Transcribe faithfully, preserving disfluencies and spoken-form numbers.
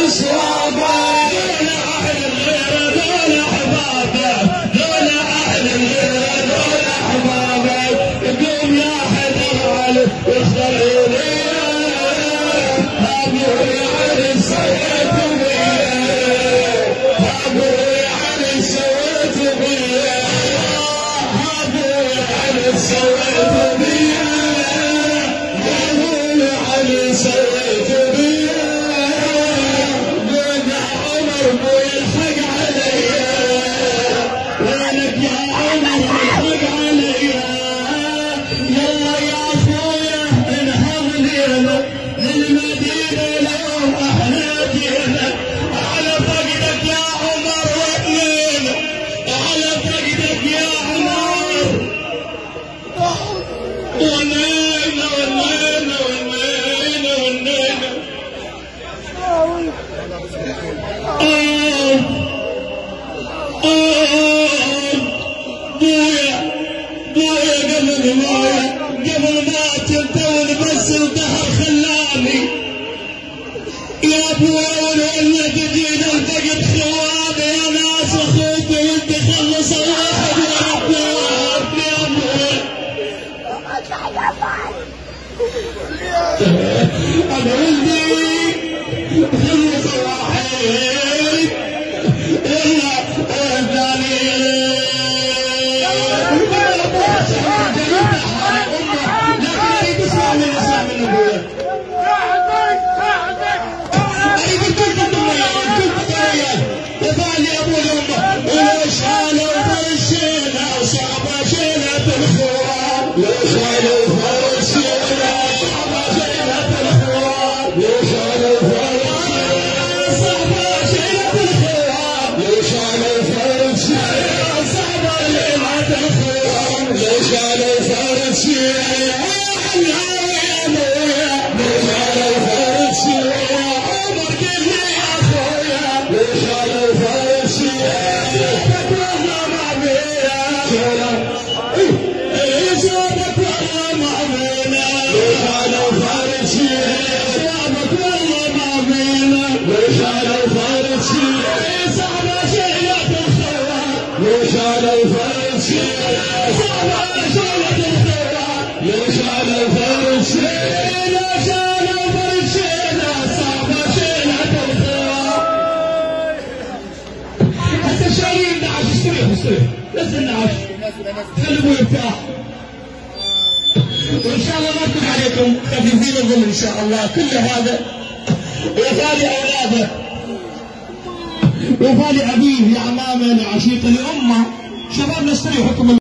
صوابه دول أهل الغيرة دول أحبابه دول أهل الغيرة دول أحبابه قوم يا حيدر علي واختار لي أبوي علي سويت بيه أبوي علي سويت بيه أبوي علي سويت بيه أبوي علي سويت بيه وين عمر بوي الحق علي وينك يا عمر الحق علي يلا يا اخويا انهض لينا للمدينه لو احنا جينا على فقدك يا عمر وابنينا على فقدك يا عمر ونينا ونينا ونينا ونينا آه آه بويا بويا قبل ما قبل ما تنتون بس الدهر خلاني يا بويا ولولا تجينا الفقد خوابي يا ناس اخوتي وانت خلص الواحد يا رب يا بويا انا ولدي خلص الواحد يلا اهداني نزل النعش خلي ابوي يرتاح وان شاء الله ما تكون عليكم خفيفين الظل ان شاء الله كل هذا وفالي اولاده وفالي ابيه لعمامه لعشيقه لامه شباب نستريح حكم